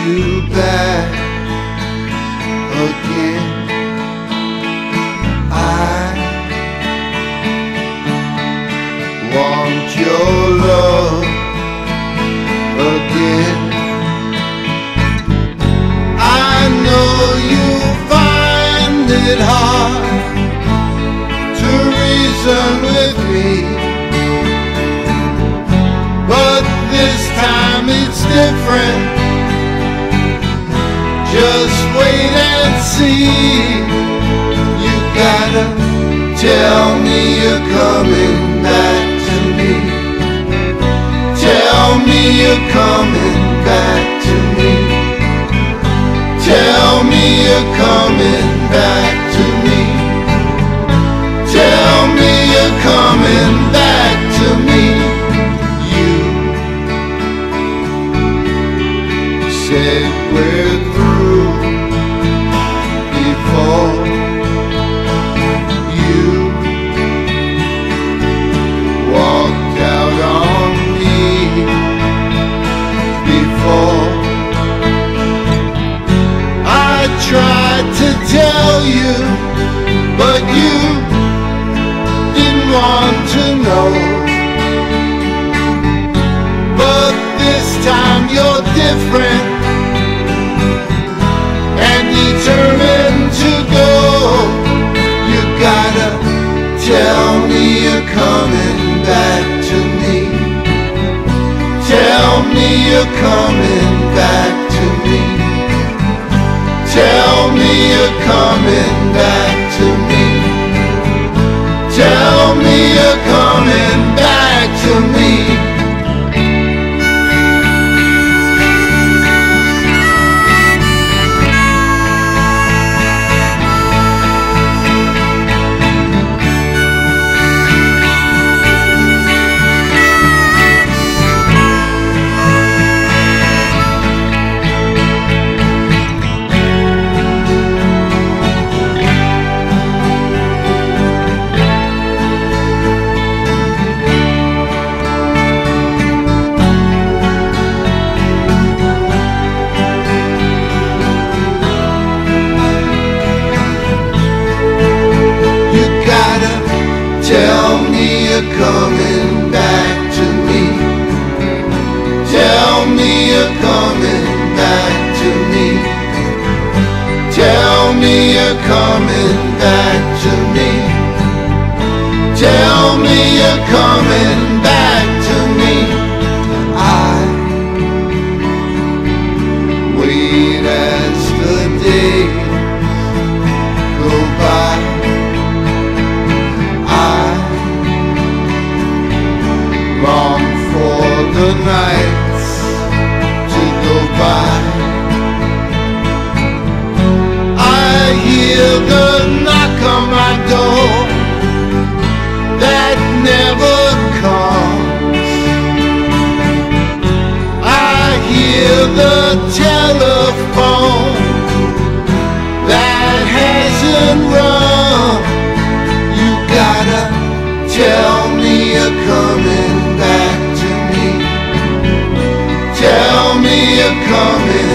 you back again. I want your love again. I know you find it hard to reason with me, but this time it's different. Just wait and see. You gotta tell me you're coming back to me. Tell me you're coming back to me. Tell me you're coming back to me. Tell me you're coming back to me. You said we're through before you walked out on me. Before I tried to tell you, but you didn't want to know. But this time you're different and determined to go. You gotta tell me you're coming back to me. Tell me you're coming back to me. Tell me you're coming back to me. Tell me you're coming back to me. Tell me you're coming back to me. Tell me you're coming back to me. Tell me you're coming back to me. Tell me you're coming back to me. I wait as the days go by. Long for the nights to go by. I hear the knock on my door that never comes. I hear the telephone that hasn't rung. You gotta tell me you're coming back to me. Tell me you're coming